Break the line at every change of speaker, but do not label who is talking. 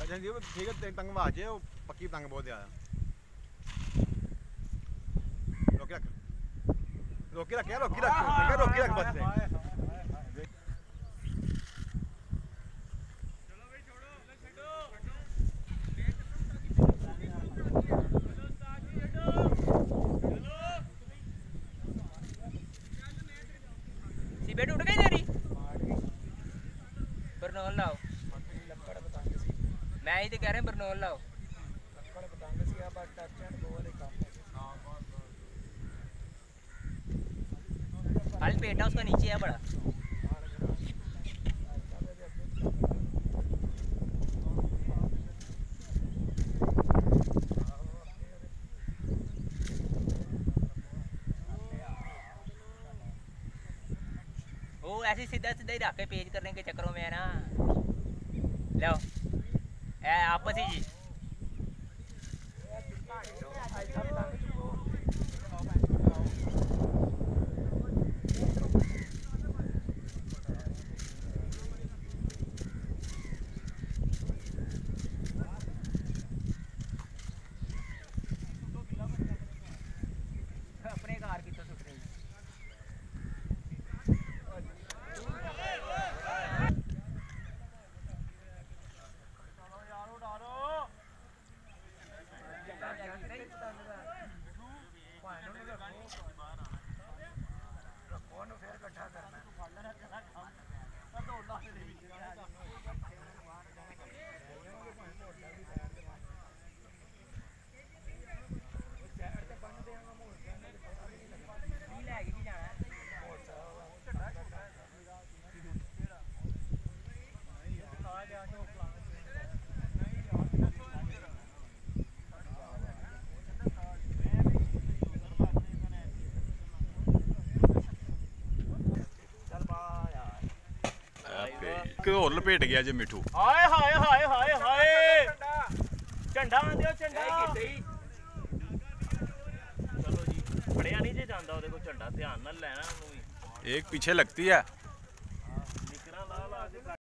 जी ठीक है तंग में आ जाए वो पक्की तंग बहुत ज़्यादा रोकी रख यार रोकी रख बस से
बेट उठ गई तेरी बरनौल लाओ मैं ही तो कह रहा बरनौल लाओ खाली पेट है उसका नीचे है बड़ा वो ऐसे सीधा सीधा ही रखे पेज करने के चक्करों में है ना लो आपस ही जी अपने कार की तो सुट रही
होर लपेट गया जे मिठू
हाय हाय हाय हाय हाय झंडा आंदियो झंडा चलो जी फड़िया नहीं जे जांदा ओदे को झंडा ध्यान नाल लेना ओनू भी
एक पीछे लगती है।